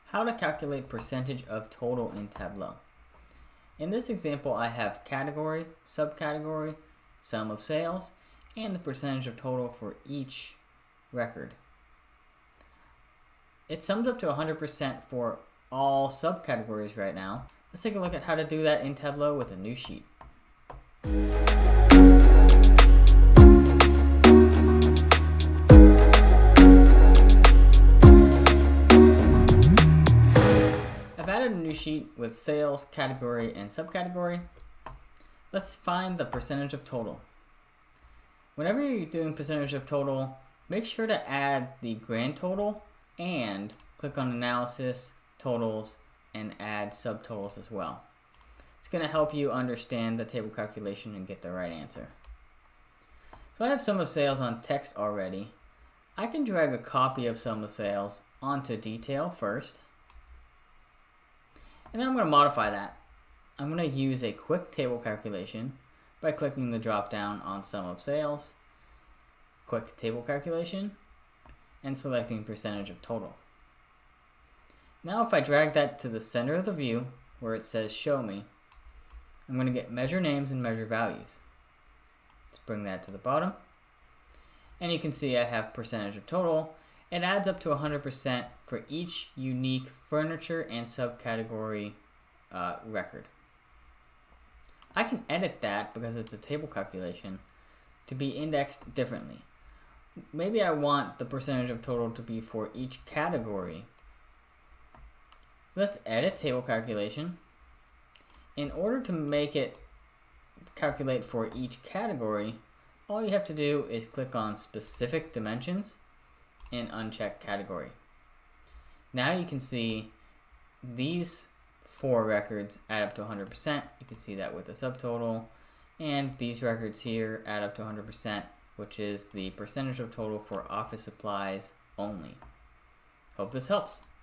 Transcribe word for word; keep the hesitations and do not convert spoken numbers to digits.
How to calculate percentage of total in Tableau. In this example, I have category, subcategory, sum of sales, and the percentage of total for each record. It sums up to one hundred percent for all subcategories right now. Let's take a look at how to do that in Tableau with a new sheet. I've added a new sheet with sales, category, and subcategory. Let's find the percentage of total. Whenever you're doing percentage of total, make sure to add the grand total and click on analysis, totals, and add subtotals as well. It's going to help you understand the table calculation and get the right answer. So I have sum of sales on text already. I can drag a copy of sum of sales onto detail first. And then I'm going to modify that. I'm going to use a quick table calculation by clicking the drop down on sum of sales, quick table calculation, and selecting percentage of total. Now if I drag that to the center of the view where it says show me, I'm going to get measure names and measure values. Let's bring that to the bottom. And you can see I have percentage of total. It adds up to one hundred percent for each unique furniture and subcategory uh, record. I can edit that because it's a table calculation to be indexed differently. Maybe I want the percentage of total to be for each category. Let's edit table calculation. In order to make it calculate for each category, all you have to do is click on specific dimensions and uncheck category. Now you can see these four records add up to one hundred percent. You can see that with the subtotal. And these records here add up to one hundred percent, which is the percentage of total for office supplies only. Hope this helps.